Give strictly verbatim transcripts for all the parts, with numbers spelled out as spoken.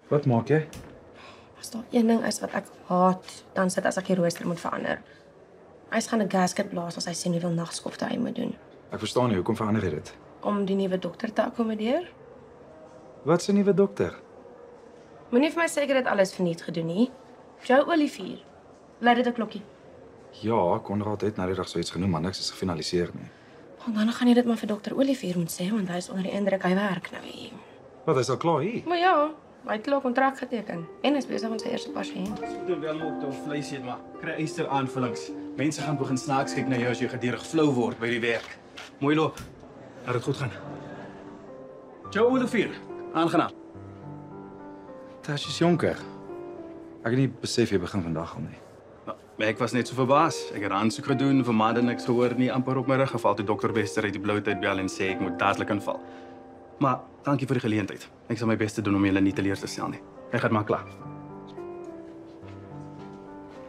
Wat maak jy? As daar een ding is wat ek haat, dan sit as ek die rooster moet verander. Hy gaan 'n gasket blaas as hy sien hoeveel nagskofte hy moet doen. Ek verstaan nie, hoekom verander jy dit? Om die nuwe dokter te akkommodeer. Wat 'n nuwe dokter? Moenie vir my sê ek het dit alles verniet gedoen nie. Jou Olivier. Lei dit 'n klokkie. Ja, Konrad het nou die dag so iets genoem, maar niks is gefinaliseer nie. Want dan gaan jy dit maar vir dokter Olivier moet sê, want hy is onder die indruk hy werk nou hier. Wat, hy is al klaar hier? Maar ja, hy het 'n kontrak geteken en is besig met sy eerste pasiënt. Doen wel op toe vleis eet maar. Kry eyster aanvullings. Mense gaan begin snaaks kyk na jou as jy gedurig flou word by die werk. Mooi loop. Laat dit goed gaan. Jou Olivier, aangenaam. Tertius Jonker. Ek het nie besef jy begin vandag al nie. Nou, ek was net so verbaas. Ek het aansoek gedoen, vir maande niks gehoor nie, amper op my rug geval toe dokter Wester uit die blou tyd bel en sê ek moet dadelik inval. Maar dankie vir die geleentheid. Ek sal my bes te doen om julle nie teleur te stel nie. Ek gaan maar klaar.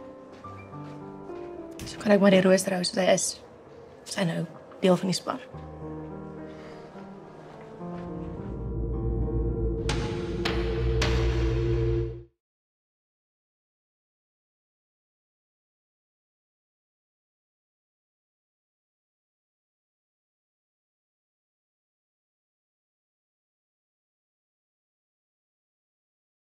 So kan ek maar die rooster hou soos hy is. Sy nou deel van die span.